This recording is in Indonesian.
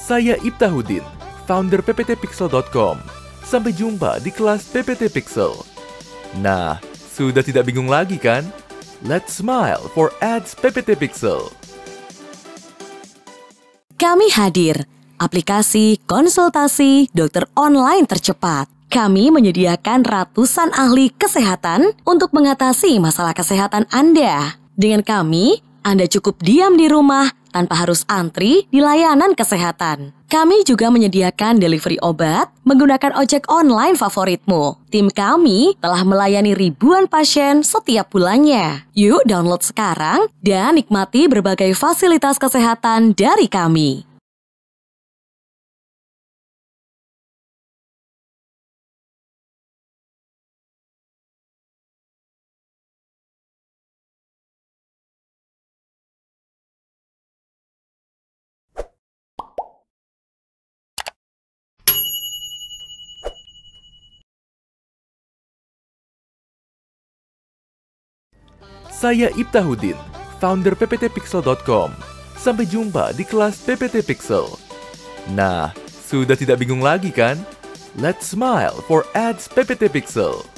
Saya Iftahudin, founder pptpixel.com. Sampai jumpa di kelas PPT Pixel. Nah, sudah tidak bingung lagi kan? Let's smile for ads PPT Pixel. Kami hadir, aplikasi konsultasi dokter online tercepat. Kami menyediakan ratusan ahli kesehatan untuk mengatasi masalah kesehatan Anda. Dengan kami, Anda cukup diam di rumah tanpa harus antri di layanan kesehatan. Kami juga menyediakan delivery obat menggunakan ojek online favoritmu. Tim kami telah melayani ribuan pasien setiap bulannya. Yuk download sekarang dan nikmati berbagai fasilitas kesehatan dari kami. Saya Iftahudin, founder pptpixel.com. Sampai jumpa di kelas PPT Pixel. Nah, sudah tidak bingung lagi kan? Let's smile for ads PPT Pixel.